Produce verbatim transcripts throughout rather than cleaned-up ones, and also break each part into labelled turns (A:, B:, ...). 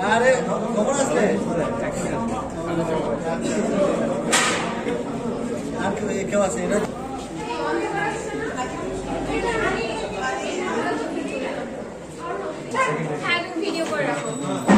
A: আরে খবর আছে আর কেউ আছে এটা
B: ভিডিও করে রাখো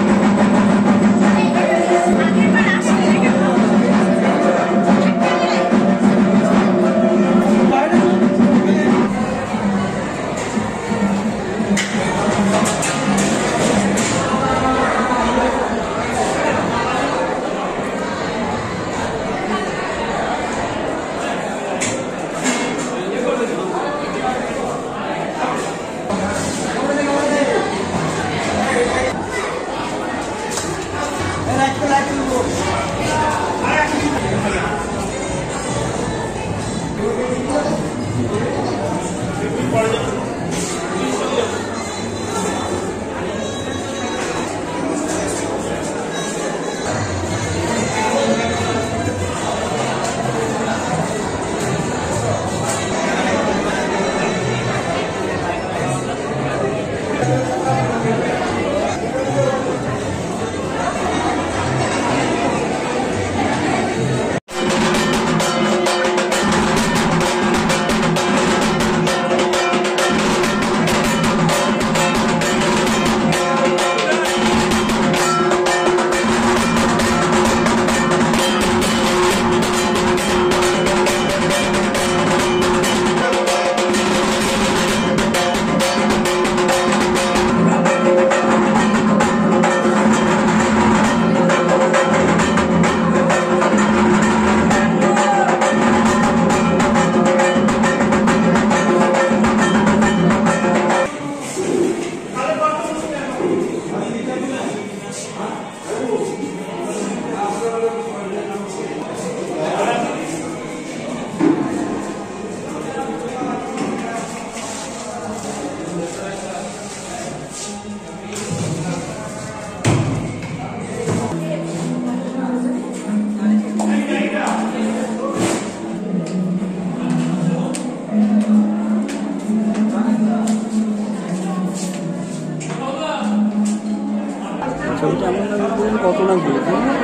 A: ছবিটা এমন লাগে কত না দিয়ে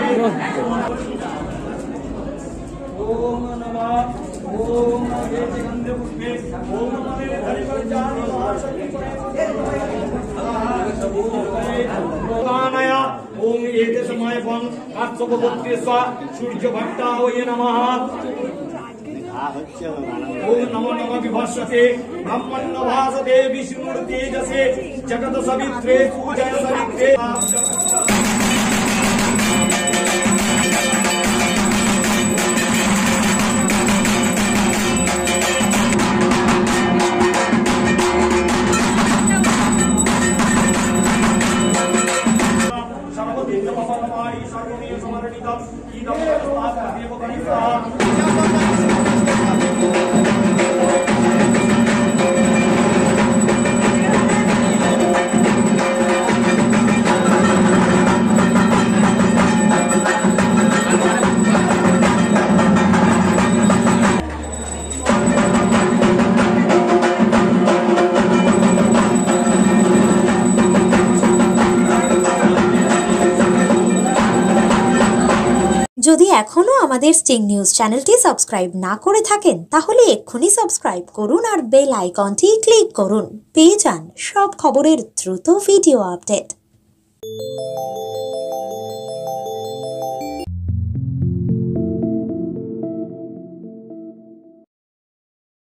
A: ওম নমঃ ওম আগে গন্ধে পুষ্পে ওম নমঃ হরিবর্জানি মহাশক্তি ভগবানায়া ওম এতে সময়বং কাশ্যপগোত্রেস্বা সূর্য ভক্তায় নমঃ ओम नमो नमः विभाषते ब्रह्मण्य भासते विष्णुर्तेजसे जगत सवित्रे पूजय सवित्रे सर्वदेव भगवानी सर्वमेव समर्पितम् इदं देव गणिता
C: যদি এখনো আমাদের স্টিং নিউজ চ্যানেলটি সাবস্ক্রাইব না করে থাকেন তাহলে এক্ষুনি সাবস্ক্রাইব করুন আর বেল আইকনটি ক্লিক করুন পেয়ে যান সব খবরের দ্রুত ভিডিও আপডেট।